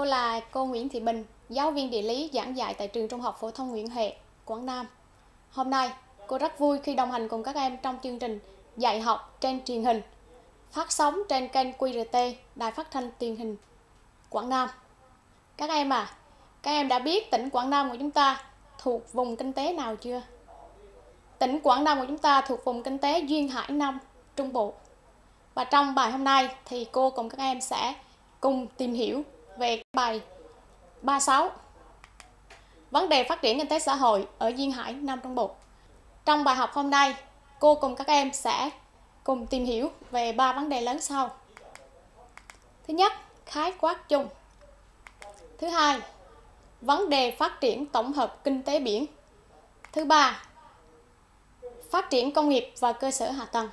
là cô Nguyễn Thị Bình, giáo viên địa lý giảng dạy tại trường Trung học phổ thông Nguyễn Huệ, Quảng Nam. Hôm nay, cô rất vui khi đồng hành cùng các em trong chương trình dạy học trên truyền hình, phát sóng trên kênh QRT, Đài Phát thanh Truyền hình Quảng Nam. Các em đã biết tỉnh Quảng Nam của chúng ta thuộc vùng kinh tế nào chưa? Tỉnh Quảng Nam của chúng ta thuộc vùng kinh tế duyên hải Nam Trung Bộ. Và trong bài hôm nay thì cô cùng các em sẽ cùng tìm hiểu về bài 36, vấn đề phát triển kinh tế xã hội ở duyên hải Nam Trung Bộ. Trong bài học hôm nay, cô cùng các em sẽ cùng tìm hiểu về 3 vấn đề lớn sau. Thứ nhất, khái quát chung. Thứ hai, vấn đề phát triển tổng hợp kinh tế biển. Thứ ba, phát triển công nghiệp và cơ sở hạ tầng.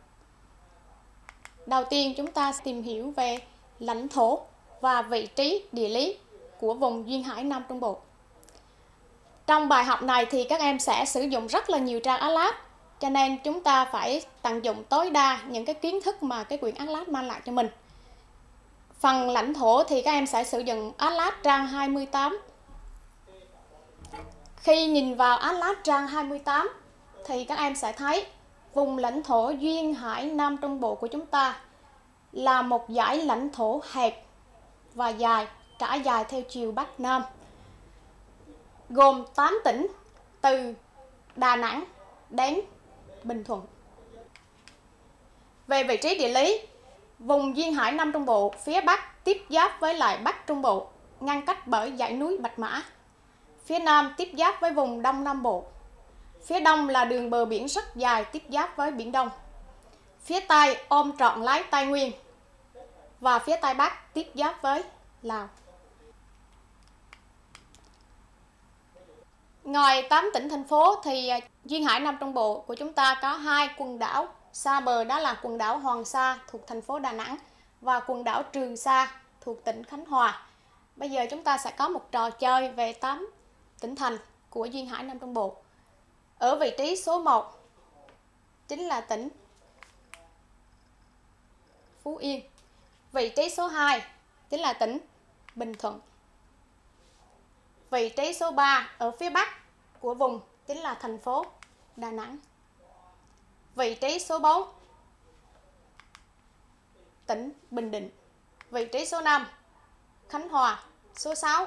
Đầu tiên chúng ta tìm hiểu về lãnh thổ và vị trí địa lý của vùng duyên hải Nam Trung Bộ. Trong bài học này thì các em sẽ sử dụng rất là nhiều trang Atlas, cho nên chúng ta phải tận dụng tối đa những cái kiến thức mà cái quyển Atlas mang lại cho mình. Phần lãnh thổ thì các em sẽ sử dụng Atlas trang 28. Khi nhìn vào Atlas trang 28 thì các em sẽ thấy vùng lãnh thổ duyên hải Nam Trung Bộ của chúng ta là một dải lãnh thổ hẹp và dài, trải dài theo chiều Bắc Nam, gồm 8 tỉnh từ Đà Nẵng đến Bình Thuận. Về vị trí địa lý, vùng duyên hải Nam Trung Bộ phía Bắc tiếp giáp với lại Bắc Trung Bộ, ngăn cách bởi dãy núi Bạch Mã. Phía Nam tiếp giáp với vùng Đông Nam Bộ. Phía Đông là đường bờ biển rất dài tiếp giáp với Biển Đông. Phía Tây ôm trọn lấy Tây Nguyên. Và phía Tây Bắc tiếp giáp với Lào. Ngoài 8 tỉnh thành phố thì duyên hải Nam Trung Bộ của chúng ta có 2 quần đảo xa bờ, đó là quần đảo Hoàng Sa thuộc thành phố Đà Nẵng và quần đảo Trường Sa thuộc tỉnh Khánh Hòa. Bây giờ chúng ta sẽ có một trò chơi về 8 tỉnh thành của duyên hải Nam Trung Bộ. Ở vị trí số 1 chính là tỉnh Phú Yên. Vị trí số 2 chính là tỉnh Bình Thuận. Vị trí số 3 ở phía Bắc của vùng chính là thành phố Đà Nẵng. Vị trí số 4 tỉnh Bình Định. Vị trí số 5 Khánh Hòa. Số 6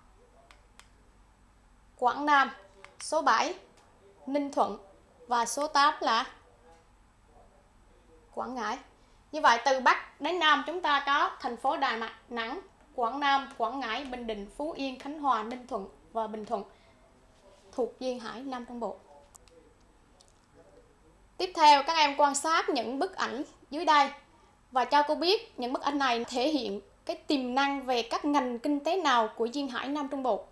Quảng Nam. Số 7 Ninh Thuận. Và số 8 là Quảng Ngãi. Như vậy từ Bắc đến Nam chúng ta có thành phố Đà Nẵng, Quảng Nam, Quảng Ngãi, Bình Định, Phú Yên, Khánh Hòa, Ninh Thuận và Bình Thuận thuộc duyên hải Nam Trung Bộ. Tiếp theo các em quan sát những bức ảnh dưới đây và cho cô biết những bức ảnh này thể hiện cái tiềm năng về các ngành kinh tế nào của duyên hải Nam Trung Bộ.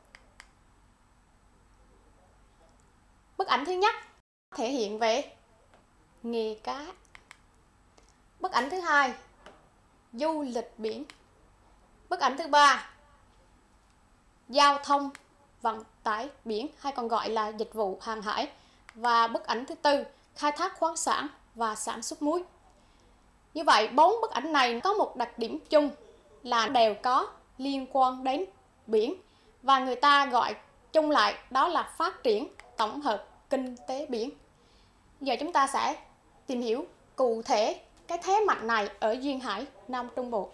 Bức ảnh thứ nhất thể hiện về nghề cá. Bức ảnh thứ hai du lịch biển. Bức ảnh thứ ba giao thông vận tải biển hay còn gọi là dịch vụ hàng hải. Và bức ảnh thứ tư khai thác khoáng sản và sản xuất muối. Như vậy 4 bức ảnh này có một đặc điểm chung là đều có liên quan đến biển và người ta gọi chung lại đó là phát triển tổng hợp kinh tế biển. Giờ chúng ta sẽ tìm hiểu cụ thể cái thế mạnh này ở duyên hải Nam Trung Bộ.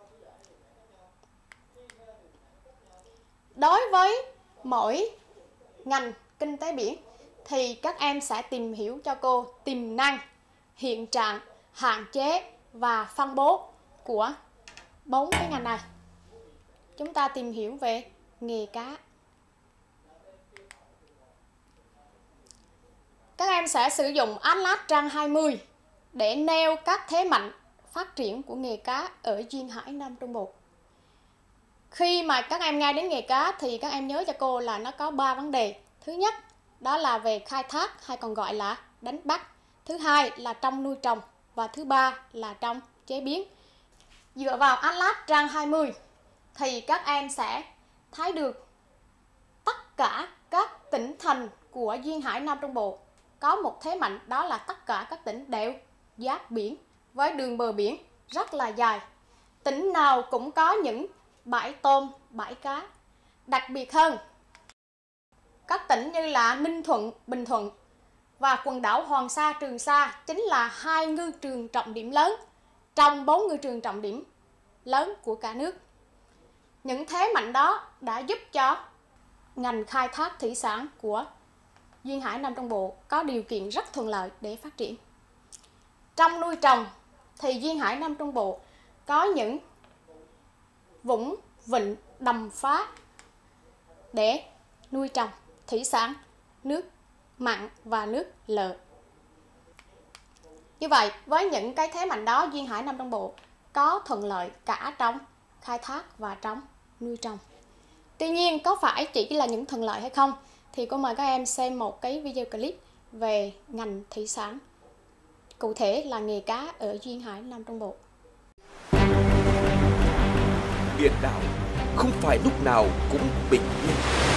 Đối với mỗi ngành kinh tế biển thì các em sẽ tìm hiểu cho cô tiềm năng, hiện trạng, hạn chế và phân bố của 4 cái ngành này. Chúng ta tìm hiểu về nghề cá. Các em sẽ sử dụng Atlas trang 20 để nêu các thế mạnh phát triển của nghề cá ở duyên hải Nam Trung Bộ. Khi mà các em nghe đến nghề cá thì các em nhớ cho cô là nó có 3 vấn đề. Thứ nhất đó là về khai thác hay còn gọi là đánh bắt. Thứ hai là trong nuôi trồng. Và thứ ba là trong chế biến. Dựa vào Atlas trang 20 thì các em sẽ thấy được tất cả các tỉnh thành của duyên hải Nam Trung Bộ có một thế mạnh, đó là tất cả các tỉnh đều giáp biển với đường bờ biển rất là dài. Tỉnh nào cũng có những bãi tôm, bãi cá. Đặc biệt hơn, các tỉnh như là Ninh Thuận, Bình Thuận và quần đảo Hoàng Sa, Trường Sa chính là 2 ngư trường trọng điểm lớn trong 4 ngư trường trọng điểm lớn của cả nước. Những thế mạnh đó đã giúp cho ngành khai thác thủy sản của duyên hải Nam Trung Bộ có điều kiện rất thuận lợi để phát triển. Trong nuôi trồng thì duyên hải Nam Trung Bộ có những vũng, vịnh, đầm phá để nuôi trồng thủy sản nước mặn và nước lợ. Như vậy, với những cái thế mạnh đó, duyên hải Nam Trung Bộ có thuận lợi cả trong khai thác và trong nuôi trồng. Tuy nhiên, có phải chỉ là những thuận lợi hay không? Thì cô mời các em xem một cái video clip về ngành thủy sản, cụ thể là nghề cá ở duyên hải Nam Trung Bộ. Biển đảo không phải lúc nào cũng bình yên.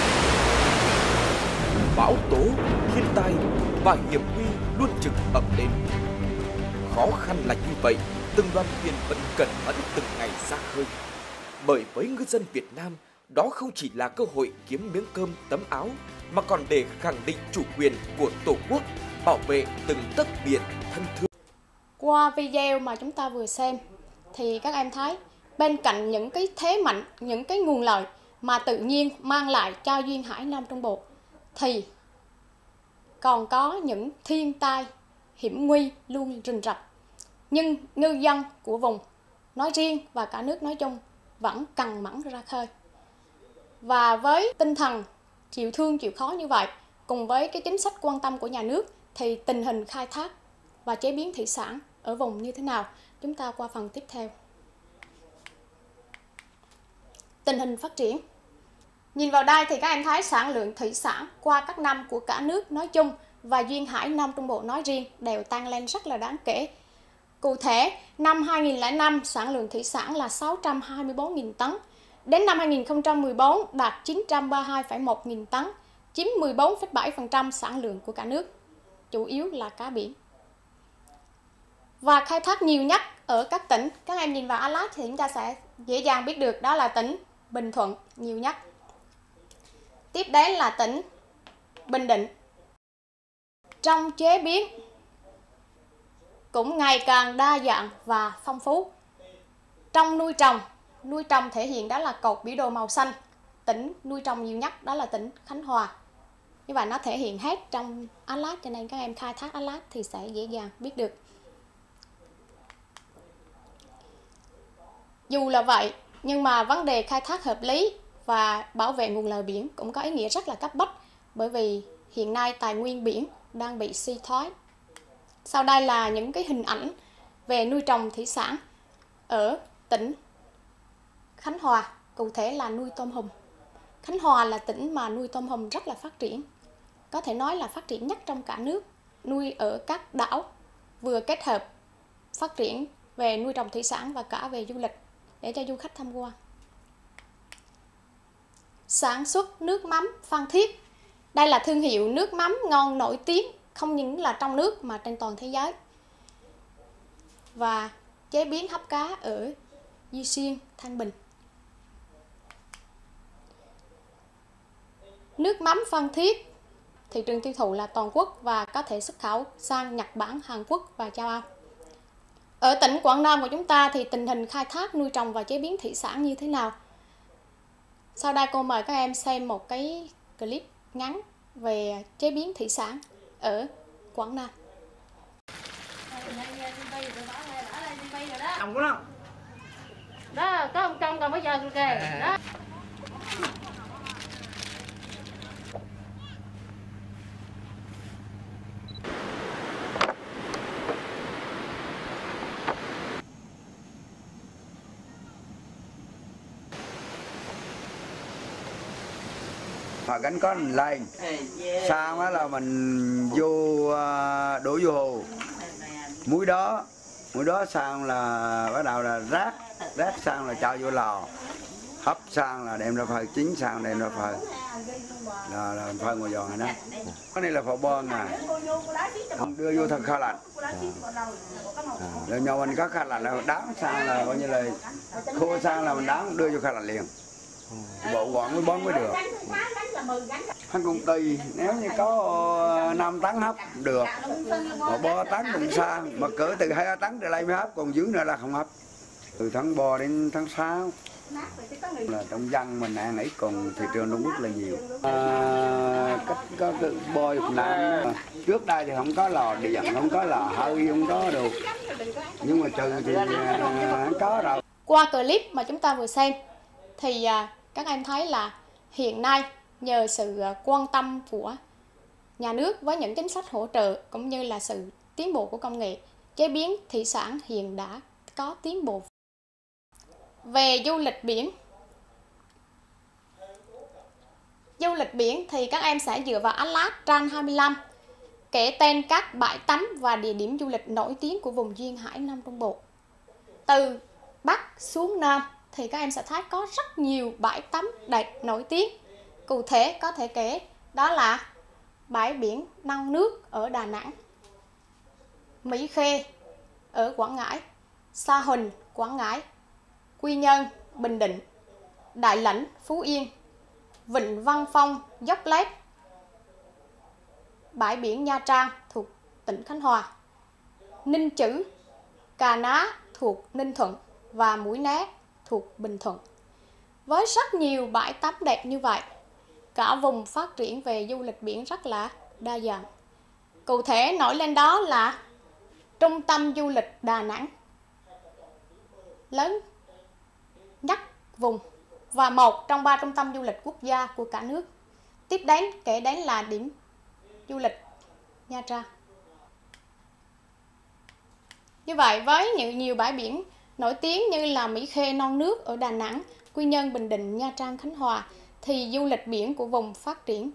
Bão tố, thiên tai và hiểm nguy luôn trực ập đến. Khó khăn là như vậy, từng đoàn thuyền vẫn cẩn mẫn từng ngày ra khơi. Bởi với ngư dân Việt Nam, đó không chỉ là cơ hội kiếm miếng cơm tấm áo, mà còn để khẳng định chủ quyền của Tổ quốc, bảo vệ từng tấc biển thân thương. Qua video mà chúng ta vừa xem, thì các em thấy bên cạnh những cái thế mạnh, những cái nguồn lợi mà tự nhiên mang lại cho duyên hải Nam Trung Bộ, thì còn có những thiên tai, hiểm nguy luôn rình rập. Nhưng ngư dân của vùng nói riêng và cả nước nói chung vẫn cằn mẫn ra khơi. Và với tinh thần chịu thương chịu khó như vậy, cùng với cái chính sách quan tâm của nhà nước, thì tình hình khai thác và chế biến thủy sản ở vùng như thế nào? Chúng ta qua phần tiếp theo. Tình hình phát triển. Nhìn vào đây thì các em thấy sản lượng thủy sản qua các năm của cả nước nói chung và duyên hải Nam Trung Bộ nói riêng đều tăng lên rất là đáng kể. Cụ thể, năm 2005 sản lượng thủy sản là 624.000 tấn, đến năm 2014 đạt 932,1 nghìn tấn, chiếm 14,7% sản lượng của cả nước, chủ yếu là cá biển. Và khai thác nhiều nhất ở các tỉnh, các em nhìn vào Atlas thì chúng ta sẽ dễ dàng biết được đó là tỉnh Bình Thuận nhiều nhất. Tiếp đến là tỉnh Bình Định. Trong chế biến cũng ngày càng đa dạng và phong phú. Trong nuôi trồng thể hiện đó là cột biểu đồ màu xanh. Tỉnh nuôi trồng nhiều nhất đó là tỉnh Khánh Hòa. Như vậy nó thể hiện hết trong Atlas, cho nên các em khai thác Atlas thì sẽ dễ dàng biết được. Dù là vậy, nhưng mà vấn đề khai thác hợp lý và bảo vệ nguồn lợi biển cũng có ý nghĩa rất là cấp bách, bởi vì hiện nay tài nguyên biển đang bị suy thoái. Sau đây là những cái hình ảnh về nuôi trồng thủy sản ở tỉnh Khánh Hòa, cụ thể là nuôi tôm hùm. Khánh Hòa là tỉnh mà nuôi tôm hùm rất là phát triển, có thể nói là phát triển nhất trong cả nước. Nuôi ở các đảo, vừa kết hợp phát triển về nuôi trồng thủy sản và cả về du lịch để cho du khách tham quan. Sản xuất nước mắm Phan Thiết. Đây là thương hiệu nước mắm ngon nổi tiếng không những là trong nước mà trên toàn thế giới. Và chế biến hấp cá ở Duy Xuyên, Thăng Bình. Nước mắm Phan Thiết, thị trường tiêu thụ là toàn quốc và có thể xuất khẩu sang Nhật Bản, Hàn Quốc và châu Âu. Ở tỉnh Quảng Nam của chúng ta thì tình hình khai thác, nuôi trồng và chế biến thủy sản như thế nào? Sau đây cô mời các em xem một cái clip ngắn về chế biến thủy sản ở Quảng Nam. Trồng đó. Đó, có ông trồng còn bây giờ kìa. Đó. Mà gánh có mình lên, sau đó là mình vô đổ vô hồ, muối đó xong là bắt đầu là rác xong là cho vô lò, hấp sang là đem ra phơi, chín sang đem ra phơi, là phơi ngoài giòn này đó. Cái này là phở bon nè, đưa vô thật kho lạnh. Rồi nhau mình có kho lạnh là đá sang là coi như là khô sang là mình đá đưa vô kho lạnh liền. Bộ gọn mới bón mới được. Hắn cũng tùy, nếu như có 5 tấn hấp được, mà 3 tấn cũng sang, mà cỡ từ 2 tấn trở lại mới hấp, còn dưới nữa là không hấp. Từ tháng 3 đến tháng 6 là trong dân mình ăn ít, còn thị trường Trung Quốc là nhiều. Cách có cái bò Việt Nam trước đây thì không có lò điện, không có lò hơi, không có được, nhưng mà trừ thì có rồi. Qua clip mà chúng ta vừa xem thì các em thấy là hiện nay nhờ sự quan tâm của nhà nước với những chính sách hỗ trợ cũng như là sự tiến bộ của công nghệ, chế biến thủy sản hiện đã có tiến bộ. Về du lịch biển. Du lịch biển thì các em sẽ dựa vào Atlas trang 25 kể tên các bãi tắm và địa điểm du lịch nổi tiếng của vùng duyên hải Nam Trung Bộ. Từ Bắc xuống Nam thì các em sẽ thấy có rất nhiều bãi tắm đẹp nổi tiếng. Cụ thể có thể kể đó là bãi biển Non Nước ở Đà Nẵng, Mỹ Khê ở Quảng Ngãi, Sa Huỳnh, Quảng Ngãi, Quy Nhơn, Bình Định, Đại Lãnh, Phú Yên, Vịnh Văn Phong, Dốc Lết, bãi biển Nha Trang thuộc tỉnh Khánh Hòa, Ninh Chữ, Cà Ná thuộc Ninh Thuận và Mũi Né thuộc Bình Thuận. Với rất nhiều bãi tắm đẹp như vậy, cả vùng phát triển về du lịch biển rất là đa dạng. Cụ thể nổi lên đó là trung tâm du lịch Đà Nẵng, lớn nhất vùng và một trong 3 trung tâm du lịch quốc gia của cả nước. Tiếp đến kể đến là điểm du lịch Nha Trang. Như vậy với nhiều bãi biển nổi tiếng như là Mỹ Khê, Non Nước ở Đà Nẵng, Quy Nhơn, Bình Định, Nha Trang, Khánh Hòa thì du lịch biển của vùng phát triển.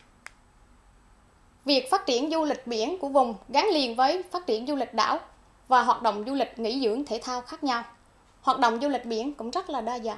Việc phát triển du lịch biển của vùng gắn liền với phát triển du lịch đảo và hoạt động du lịch nghỉ dưỡng thể thao khác nhau. Hoạt động du lịch biển cũng rất là đa dạng.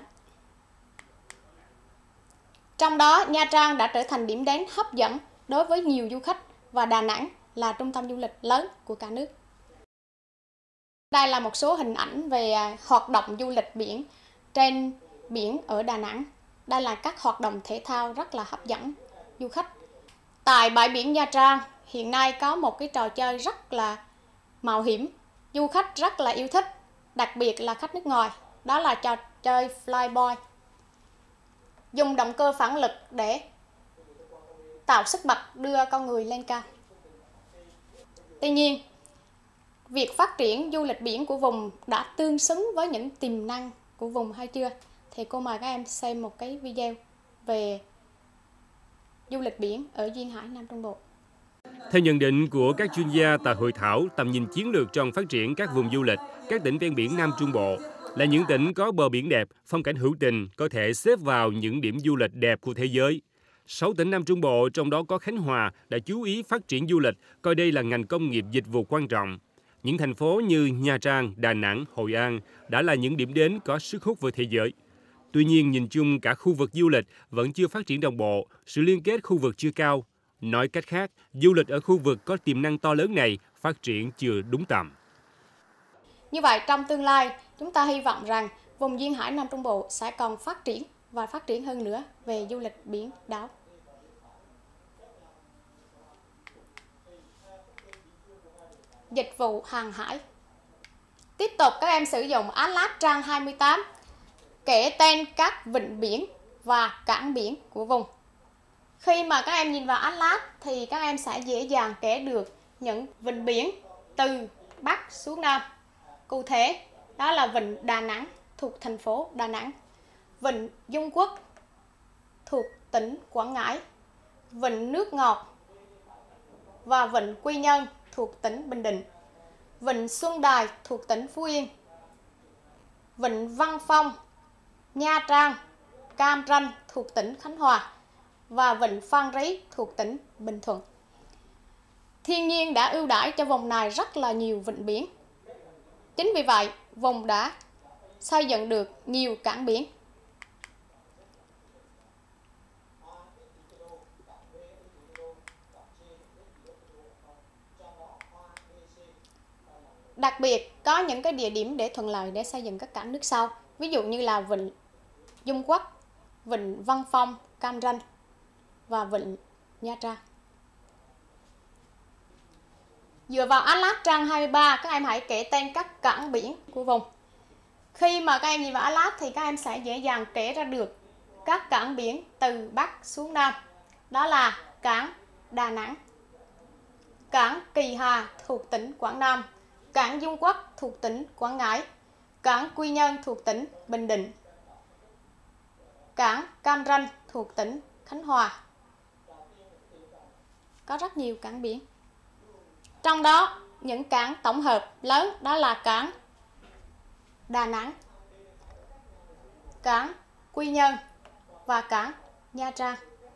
Trong đó, Nha Trang đã trở thành điểm đến hấp dẫn đối với nhiều du khách và Đà Nẵng là trung tâm du lịch lớn của cả nước. Đây là một số hình ảnh về hoạt động du lịch biển trên biển ở Đà Nẵng. Đây là các hoạt động thể thao rất là hấp dẫn du khách. Tại bãi biển Nha Trang, hiện nay có một cái trò chơi rất là mạo hiểm, du khách rất là yêu thích, đặc biệt là khách nước ngoài. Đó là trò chơi Flyboy. Dùng động cơ phản lực để tạo sức bật đưa con người lên cao. Tuy nhiên, việc phát triển du lịch biển của vùng đã tương xứng với những tiềm năng của vùng hay chưa? Thì cô mời các em xem một cái video về du lịch biển ở duyên hải Nam Trung Bộ. Theo nhận định của các chuyên gia tại hội thảo tầm nhìn chiến lược trong phát triển các vùng du lịch, các tỉnh ven biển Nam Trung Bộ là những tỉnh có bờ biển đẹp, phong cảnh hữu tình, có thể xếp vào những điểm du lịch đẹp của thế giới. 6 tỉnh Nam Trung Bộ, trong đó có Khánh Hòa, đã chú ý phát triển du lịch, coi đây là ngành công nghiệp dịch vụ quan trọng. Những thành phố như Nha Trang, Đà Nẵng, Hội An đã là những điểm đến có sức hút với thế giới. Tuy nhiên, nhìn chung cả khu vực du lịch vẫn chưa phát triển đồng bộ, sự liên kết khu vực chưa cao. Nói cách khác, du lịch ở khu vực có tiềm năng to lớn này phát triển chưa đúng tầm. Như vậy, trong tương lai, chúng ta hy vọng rằng vùng duyên hải Nam Trung Bộ sẽ còn phát triển và phát triển hơn nữa về du lịch biển đảo. Dịch vụ hàng hải. Tiếp tục các em sử dụng Atlas trang 28 kể tên các vịnh biển và cảng biển của vùng. Khi mà các em nhìn vào Atlas thì các em sẽ dễ dàng kể được những vịnh biển từ Bắc xuống Nam. Cụ thể, đó là vịnh Đà Nẵng thuộc thành phố Đà Nẵng, vịnh Dung Quốc thuộc tỉnh Quảng Ngãi, vịnh Nước Ngọt và vịnh Quy Nhơn thuộc tỉnh Bình Định, vịnh Xuân Đài thuộc tỉnh Phú Yên, vịnh Văn Phong, Nha Trang, Cam Ranh thuộc tỉnh Khánh Hòa và vịnh Phan Rí thuộc tỉnh Bình Thuận. Thiên nhiên đã ưu đãi cho vùng này rất là nhiều vịnh biển. Chính vì vậy, vùng đã xây dựng được nhiều cảng biển. Đặc biệt có những cái địa điểm để thuận lợi để xây dựng các cảng nước sau, ví dụ như là vịnh Dung Quất, vịnh Văn Phong, Cam Ranh và vịnh Nha Trang. Dựa vào Atlas trang 23, các em hãy kể tên các cảng biển của vùng. Khi mà các em nhìn vào Atlas thì các em sẽ dễ dàng kể ra được các cảng biển từ Bắc xuống Nam. Đó là cảng Đà Nẵng, cảng Kỳ Hà thuộc tỉnh Quảng Nam, cảng Dung Quất thuộc tỉnh Quảng Ngãi, cảng Quy Nhơn thuộc tỉnh Bình Định, cảng Cam Ranh thuộc tỉnh Khánh Hòa. Có rất nhiều cảng biển. Trong đó, những cảng tổng hợp lớn đó là cảng Đà Nẵng, cảng Quy Nhơn và cảng Nha Trang.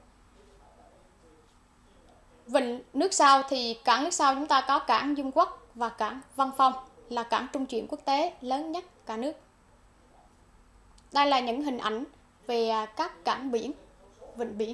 Vịnh nước sau thì cảng nước sau chúng ta có cảng Dung Quất và cảng Văn Phong là cảng trung chuyển quốc tế lớn nhất cả nước. Đây là những hình ảnh về các cảng biển, vịnh biển.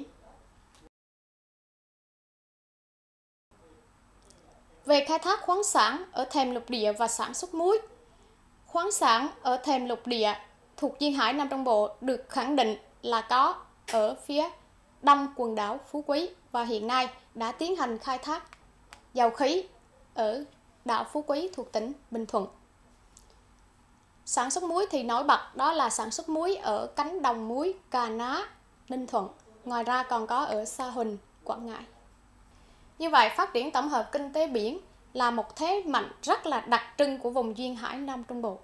Về khai thác khoáng sản ở thềm lục địa và sản xuất muối. Khoáng sản ở thềm lục địa thuộc duyên hải Nam Trung Bộ được khẳng định là có ở phía đông quần đảo Phú Quý và hiện nay đã tiến hành khai thác dầu khí ở đảo Phú Quý thuộc tỉnh Bình Thuận. Sản xuất muối thì nổi bật đó là sản xuất muối ở cánh đồng muối Cà Ná, Ninh Thuận. Ngoài ra còn có ở Sa Huỳnh, Quảng Ngãi. Như vậy, phát triển tổng hợp kinh tế biển là một thế mạnh rất là đặc trưng của vùng duyên hải Nam Trung Bộ.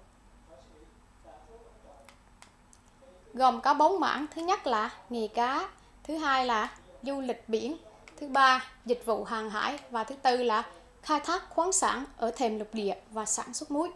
Gồm có 4 mảng. Thứ nhất là nghề cá, thứ hai là du lịch biển, thứ ba dịch vụ hàng hải và thứ tư là khai thác khoáng sản ở thềm lục địa và sản xuất muối.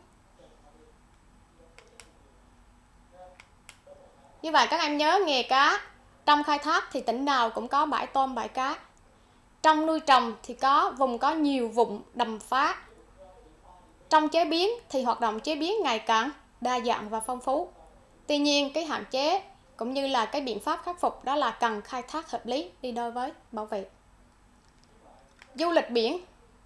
Như vậy các em nhớ nghề cá, trong khai thác thì tỉnh nào cũng có bãi tôm, bãi cá. Trong nuôi trồng thì vùng có nhiều vùng đầm phá. Trong chế biến thì hoạt động chế biến ngày càng đa dạng và phong phú. Tuy nhiên cái hạn chế cũng như là cái biện pháp khắc phục đó là cần khai thác hợp lý đi đôi với bảo vệ. Du lịch biển.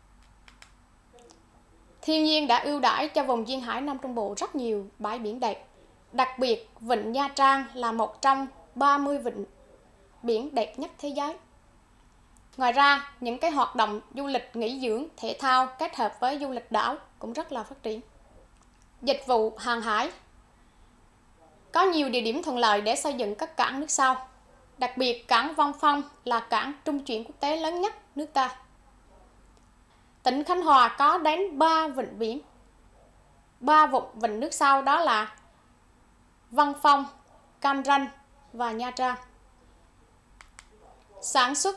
Thiên nhiên đã ưu đãi cho vùng duyên hải Nam Trung Bộ rất nhiều bãi biển đẹp. Đặc biệt vịnh Nha Trang là một trong 30 vịnh biển đẹp nhất thế giới. Ngoài ra, những cái hoạt động du lịch nghỉ dưỡng, thể thao kết hợp với du lịch đảo cũng rất là phát triển. Dịch vụ hàng hải. Có nhiều địa điểm thuận lợi để xây dựng các cảng nước sau. Đặc biệt cảng Văn Phong là cảng trung chuyển quốc tế lớn nhất nước ta. Tỉnh Khánh Hòa có đến 3 vịnh biển. 3 vịnh nước sau đó là Văn Phong, Cam Ranh và Nha Trang. Sản xuất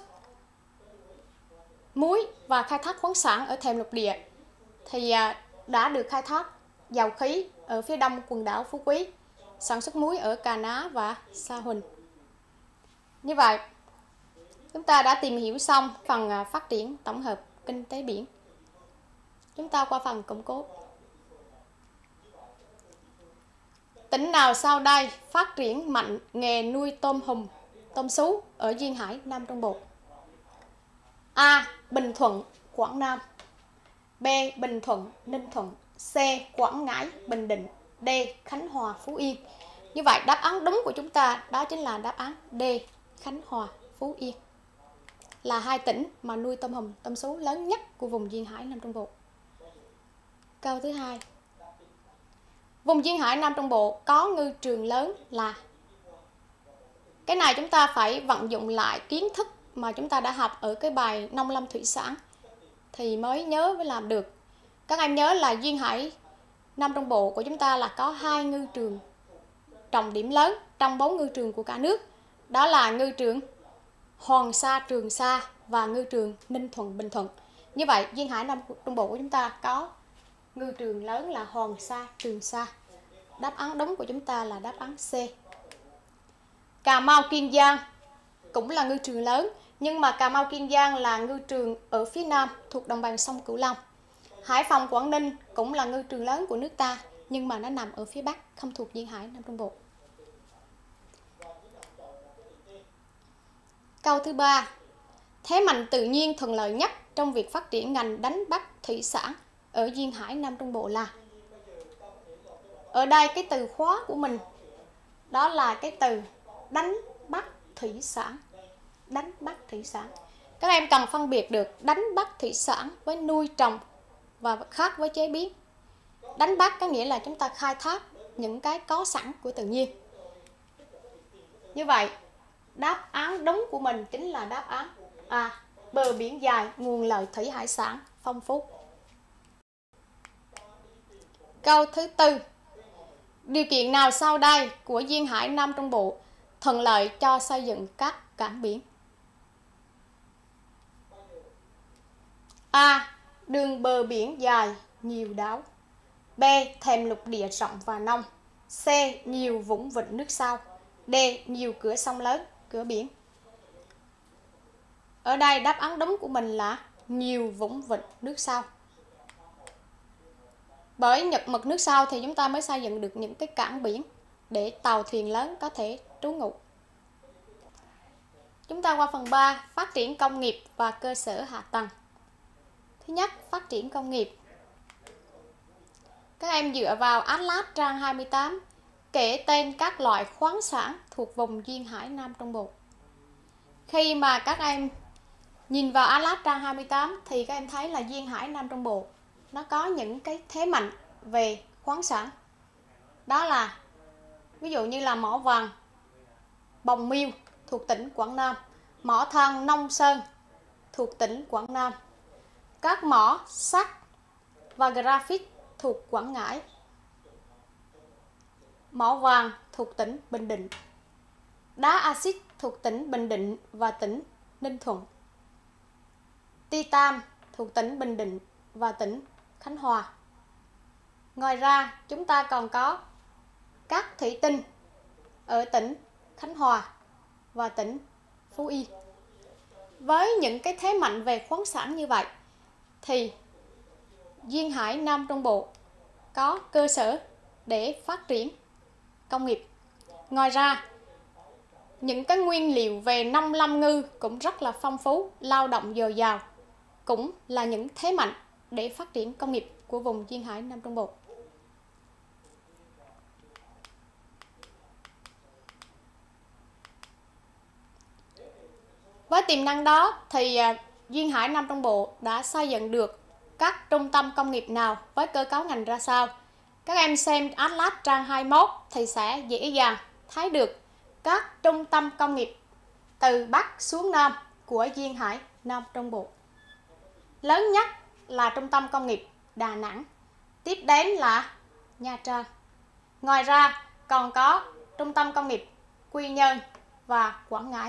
muối và khai thác khoáng sản ở thềm lục địa thì đã được khai thác dầu khí ở phía đông quần đảo Phú Quý, sản xuất muối ở Cà Ná và Sa Huỳnh. Như vậy, chúng ta đã tìm hiểu xong phần phát triển tổng hợp kinh tế biển. Chúng ta qua phần củng cố. Tỉnh nào sau đây phát triển mạnh nghề nuôi tôm hùm, tôm sú ở duyên hải Nam Trung Bộ? A. Bình Thuận, Quảng Nam. B. Bình Thuận, Ninh Thuận. C. Quảng Ngãi, Bình Định. D. Khánh Hòa, Phú Yên. Như vậy đáp án đúng của chúng ta đó chính là đáp án D. Khánh Hòa, Phú Yên là 2 tỉnh mà nuôi tôm hùm, tôm sú lớn nhất của vùng duyên hải Nam Trung Bộ. Câu thứ 2. Vùng duyên hải Nam Trung Bộ có ngư trường lớn là. Cái này chúng ta phải vận dụng lại kiến thức mà chúng ta đã học ở cái bài nông lâm thủy sản thì mới nhớ mới làm được. Các em nhớ là duyên hải Nam Trung Bộ của chúng ta là có 2 ngư trường trọng điểm lớn trong 4 ngư trường của cả nước. Đó là ngư trường Hoàng Sa, Trường Sa và ngư trường Ninh Thuận, Bình Thuận. Như vậy duyên hải Nam Trung Bộ của chúng ta có ngư trường lớn là Hoàng Sa, Trường Sa. Đáp án đúng của chúng ta là đáp án C. Cà Mau, Kiên Giang cũng là ngư trường lớn, nhưng mà Cà Mau, Kiên Giang là ngư trường ở phía nam thuộc đồng bằng sông Cửu Long. Hải Phòng, Quảng Ninh cũng là ngư trường lớn của nước ta, nhưng mà nó nằm ở phía bắc, không thuộc duyên hải Nam Trung Bộ. Câu thứ 3. Thế mạnh tự nhiên thuận lợi nhất trong việc phát triển ngành đánh bắt thủy sản ở duyên hải Nam Trung Bộ là. Ở đây cái từ khóa của mình đó là cái từ đánh bắt thủy sản. Đánh bắt thủy sản. Các em cần phân biệt được đánh bắt thủy sản với nuôi trồng và khác với chế biến. Đánh bắt có nghĩa là chúng ta khai thác những cái có sẵn của tự nhiên. Như vậy, đáp án đúng của mình chính là đáp án A. Bờ biển dài, nguồn lợi thủy hải sản phong phú. Câu thứ tư. Điều kiện nào sau đây của duyên hải Nam Trung Bộ thuận lợi cho xây dựng các cảng biển? A. Đường bờ biển dài, nhiều đảo. B. Thềm lục địa rộng và nông. C. Nhiều vũng vịnh nước sau. D. Nhiều cửa sông lớn, cửa biển. Ở đây đáp án đúng của mình là nhiều vũng vịnh nước sau. Bởi mực nước sau thì chúng ta mới xây dựng được những cái cảng biển để tàu thuyền lớn có thể trú ngụ. Chúng ta qua phần 3, phát triển công nghiệp và cơ sở hạ tầng. Thứ nhất, phát triển công nghiệp. Các em dựa vào Atlas trang 28 kể tên các loại khoáng sản thuộc vùng duyên hải Nam Trung Bộ. Khi mà các em nhìn vào Atlas trang 28 thì các em thấy là duyên hải Nam Trung Bộ nó có những cái thế mạnh về khoáng sản. Đó là ví dụ như là mỏ vàng Bồng Miêu thuộc tỉnh Quảng Nam, mỏ than Nông Sơn thuộc tỉnh Quảng Nam, các mỏ sắt và graphite thuộc Quảng Ngãi, mỏ vàng thuộc tỉnh Bình Định, đá axit thuộc tỉnh Bình Định và tỉnh Ninh Thuận, titan thuộc tỉnh Bình Định và tỉnh Khánh Hòa. Ngoài ra chúng ta còn có các thủy tinh ở tỉnh Khánh Hòa và tỉnh Phú Yên. Với những cái thế mạnh về khoáng sản như vậy thì duyên hải Nam Trung Bộ có cơ sở để phát triển công nghiệp. Ngoài ra, những cái nguyên liệu về nông lâm ngư cũng rất là phong phú, lao động dồi dào, cũng là những thế mạnh để phát triển công nghiệp của vùng duyên hải Nam Trung Bộ. Với tiềm năng đó thì duyên hải Nam Trung Bộ đã xây dựng được các trung tâm công nghiệp nào với cơ cấu ngành ra sao? Các em xem Atlas trang 21 thì sẽ dễ dàng thấy được các trung tâm công nghiệp từ Bắc xuống Nam của duyên hải Nam Trung Bộ. Lớn nhất là trung tâm công nghiệp Đà Nẵng, tiếp đến là Nha Trang. Ngoài ra còn có trung tâm công nghiệp Quy Nhơn và Quảng Ngãi.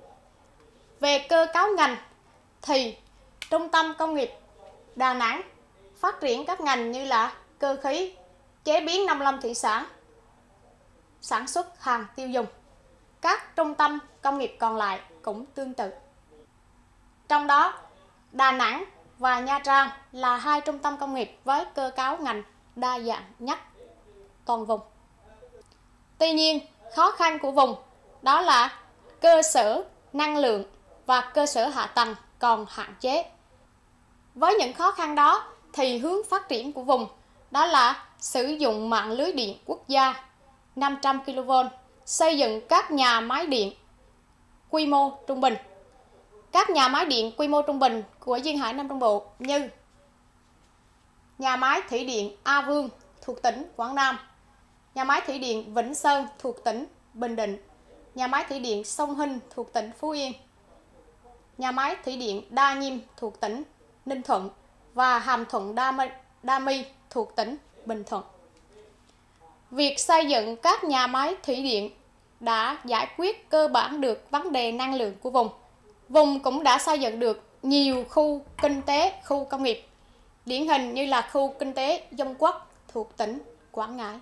Về cơ cấu ngành thì trung tâm công nghiệp Đà Nẵng phát triển các ngành như là cơ khí, chế biến nông lâm thủy sản, sản xuất hàng tiêu dùng. Các trung tâm công nghiệp còn lại cũng tương tự. Trong đó, Đà Nẵng và Nha Trang là hai trung tâm công nghiệp với cơ cấu ngành đa dạng nhất toàn vùng. Tuy nhiên, khó khăn của vùng đó là cơ sở năng lượng và cơ sở hạ tầng còn hạn chế. Với những khó khăn đó thì hướng phát triển của vùng đó là sử dụng mạng lưới điện quốc gia 500 kV, xây dựng các nhà máy điện quy mô trung bình. Các nhà máy điện quy mô trung bình của duyên hải Nam Trung Bộ như nhà máy thủy điện A Vương thuộc tỉnh Quảng Nam, nhà máy thủy điện Vĩnh Sơn thuộc tỉnh Bình Định, nhà máy thủy điện Sông Hinh thuộc tỉnh Phú Yên, nhà máy thủy điện Đa Nhiêm thuộc tỉnh Ninh Thuận và Hàm Thuận Đa My thuộc tỉnh Bình Thuận. Việc xây dựng các nhà máy thủy điện đã giải quyết cơ bản được vấn đề năng lượng của vùng. Vùng cũng đã xây dựng được nhiều khu kinh tế, khu công nghiệp, điển hình như là khu kinh tế Dung Quốc thuộc tỉnh Quảng Ngãi.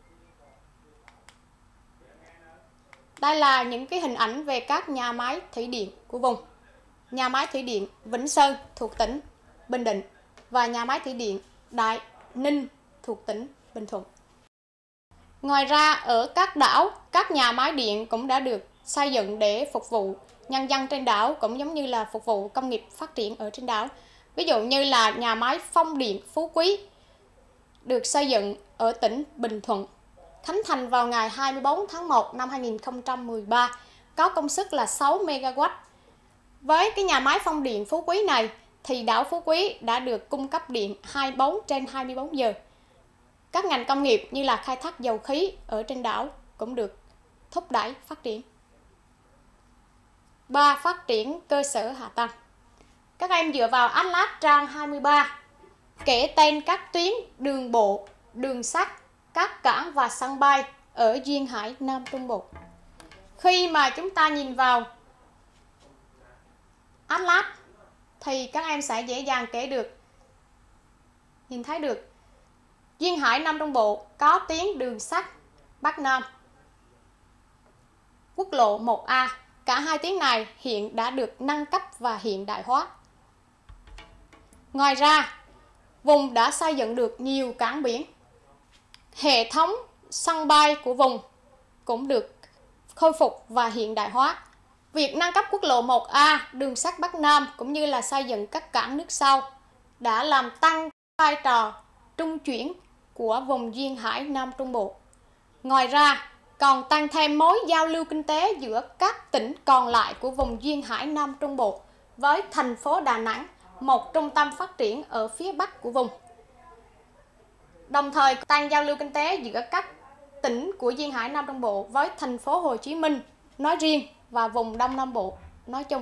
Đây là những cái hình ảnh về các nhà máy thủy điện của vùng. Nhà máy thủy điện Vĩnh Sơn thuộc tỉnh Bình Định và nhà máy thủy điện Đại Ninh thuộc tỉnh Bình Thuận. Ngoài ra ở các đảo, các nhà máy điện cũng đã được xây dựng để phục vụ nhân dân trên đảo cũng giống như là phục vụ công nghiệp phát triển ở trên đảo. Ví dụ như là nhà máy Phong Điện Phú Quý được xây dựng ở tỉnh Bình Thuận, khánh thành vào ngày 24 tháng 1 năm 2013, có công suất là 6 MW. Với cái nhà máy Phong Điện Phú Quý này thì đảo Phú Quý đã được cung cấp điện 24/24 giờ. Các ngành công nghiệp như là khai thác dầu khí ở trên đảo cũng được thúc đẩy phát triển. 3. Phát triển cơ sở hạ tầng. Các em dựa vào Atlas trang 23 kể tên các tuyến đường bộ, đường sắt, các cảng và sân bay ở duyên hải Nam Trung Bộ. Khi mà chúng ta nhìn vào Atlas thì các em sẽ dễ dàng nhìn thấy được duyên hải Nam Trung Bộ có tuyến đường sắt Bắc Nam, quốc lộ 1A. Cả hai tuyến này hiện đã được nâng cấp và hiện đại hóa. Ngoài ra, vùng đã xây dựng được nhiều cảng biển. Hệ thống sân bay của vùng cũng được khôi phục và hiện đại hóa. Việc nâng cấp quốc lộ 1A, đường sắt Bắc Nam cũng như là xây dựng các cảng nước sau đã làm tăng vai trò trung chuyển của vùng duyên hải Nam Trung Bộ. Ngoài ra, còn tăng thêm mối giao lưu kinh tế giữa các tỉnh còn lại của vùng duyên hải Nam Trung Bộ với thành phố Đà Nẵng, một trung tâm phát triển ở phía bắc của vùng. Đồng thời tăng giao lưu kinh tế giữa các tỉnh của duyên hải Nam Trung Bộ với thành phố Hồ Chí Minh nói riêng và vùng Đông Nam Bộ nói chung.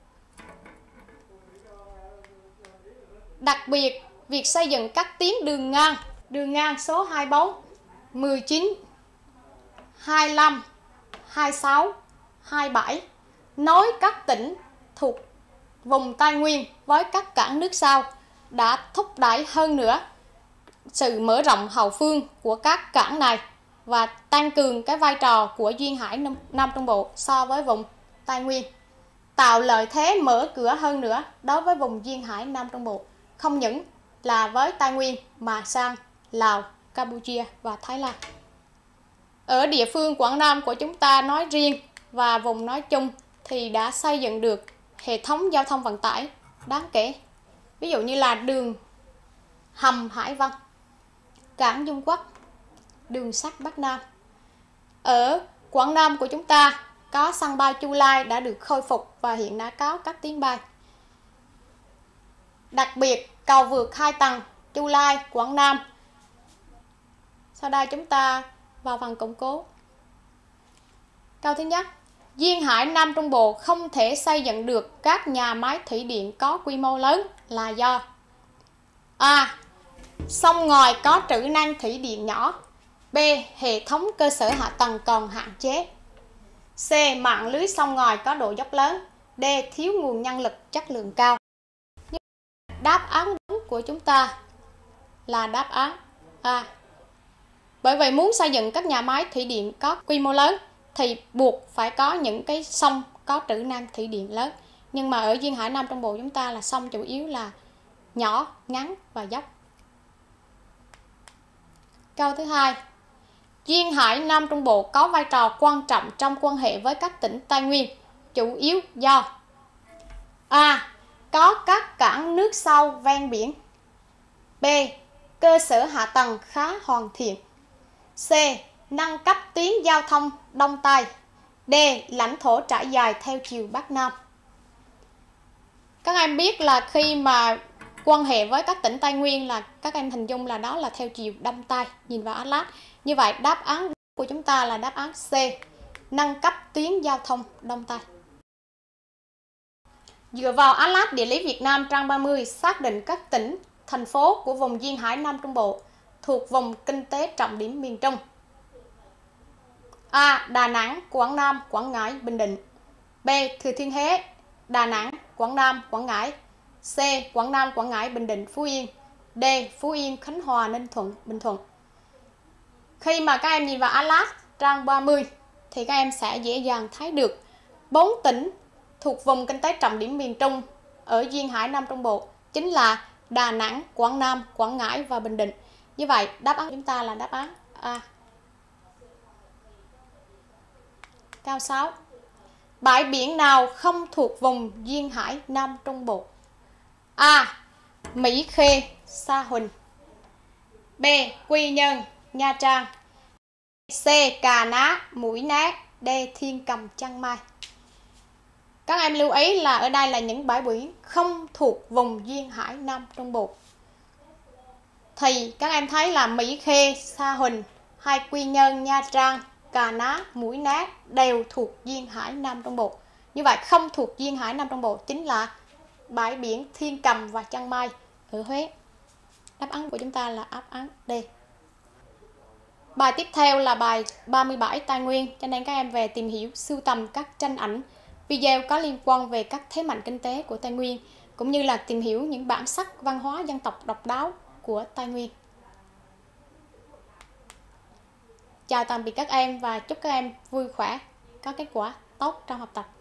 Đặc biệt, việc xây dựng các tuyến đường ngang số 24, 19, 25, 26, 27 nối các tỉnh thuộc vùng Tây Nguyên với các cảng nước sau đã thúc đẩy hơn nữa sự mở rộng hậu phương của các cảng này và tăng cường cái vai trò của duyên hải Nam Trung Bộ so với vùng Tây Nguyên, tạo lợi thế mở cửa hơn nữa đối với vùng duyên hải Nam Trung Bộ, không những là với Tây Nguyên mà sang Lào, Campuchia và Thái Lan. Ở địa phương Quảng Nam của chúng ta nói riêng và vùng nói chung thì đã xây dựng được hệ thống giao thông vận tải đáng kể. Ví dụ như là đường hầm Hải Vân, cảng Dung Quất, đường sắt Bắc Nam. Ở Quảng Nam của chúng ta có sân bay Chu Lai đã được khôi phục và hiện đã có các tuyến bay. Đặc biệt, cầu vượt 2 tầng Chu Lai, Quảng Nam. Sau đây chúng ta vào phần củng cố. Câu thứ nhất, duyên hải Nam Trung Bộ không thể xây dựng được các nhà máy thủy điện có quy mô lớn là do: A. Sông ngòi có trữ năng thủy điện nhỏ. B. Hệ thống cơ sở hạ tầng còn hạn chế. C. Mạng lưới sông ngòi có độ dốc lớn. D. Thiếu nguồn nhân lực chất lượng cao. Đáp án đúng của chúng ta là đáp án A. Bởi vậy muốn xây dựng các nhà máy thủy điện có quy mô lớn thì buộc phải có những cái sông có trữ năng thủy điện lớn. Nhưng mà ở duyên hải Nam Trung Bộ chúng ta là sông chủ yếu là nhỏ, ngắn và dốc. Câu thứ hai, duyên hải Nam Trung Bộ có vai trò quan trọng trong quan hệ với các tỉnh Tây Nguyên, chủ yếu do: A. Có các cảng nước sâu ven biển. B. Cơ sở hạ tầng khá hoàn thiện. C. Nâng cấp tuyến giao thông Đông Tây. D. Lãnh thổ trải dài theo chiều Bắc Nam. Các em biết là khi mà quan hệ với các tỉnh Tây Nguyên là các em hình dung là đó là theo chiều Đông Tây, nhìn vào Atlas. Như vậy đáp án của chúng ta là đáp án C, nâng cấp tuyến giao thông Đông Tây. Dựa vào Atlas địa lý Việt Nam trang 30 xác định các tỉnh, thành phố của vùng duyên hải Nam Trung Bộ thuộc vùng kinh tế trọng điểm miền Trung. A. Đà Nẵng, Quảng Nam, Quảng Ngãi, Bình Định. B. Thừa Thiên Huế, Đà Nẵng, Quảng Nam, Quảng Ngãi. C. Quảng Nam, Quảng Ngãi, Bình Định, Phú Yên. D. Phú Yên, Khánh Hòa, Ninh Thuận, Bình Thuận. Khi mà các em nhìn vào Atlas trang 30 thì các em sẽ dễ dàng thấy được 4 tỉnh thuộc vùng kinh tế trọng điểm miền Trung ở duyên hải Nam Trung Bộ chính là Đà Nẵng, Quảng Nam, Quảng Ngãi và Bình Định. Như vậy đáp án của chúng ta là đáp án A. Câu 6. Bãi biển nào không thuộc vùng duyên hải Nam Trung Bộ? A. Mỹ Khê, Sa Huỳnh. B. Quy Nhơn, Nha Trang. C. Cà Ná, Mũi Né. D. Thiên Cầm, Chiang Mai. Các em lưu ý là ở đây là những bãi biển không thuộc vùng duyên hải Nam Trung Bộ. Thì các em thấy là Mỹ Khê, Sa Huỳnh, hay Quy Nhơn, Nha Trang, Cà Ná, Mũi Né đều thuộc duyên hải Nam Trung Bộ. Như vậy không thuộc duyên hải Nam Trung Bộ chính là bãi biển Thiên Cầm và Chiang Mai ở Huế. Đáp án của chúng ta là đáp án D. Bài tiếp theo là bài 37 Tây Nguyên, cho nên các em về tìm hiểu, sưu tầm các tranh ảnh, video có liên quan về các thế mạnh kinh tế của Tây Nguyên, cũng như là tìm hiểu những bản sắc văn hóa dân tộc độc đáo của Tây Nguyên. Chào tạm biệt các em và chúc các em vui khỏe, có kết quả tốt trong học tập.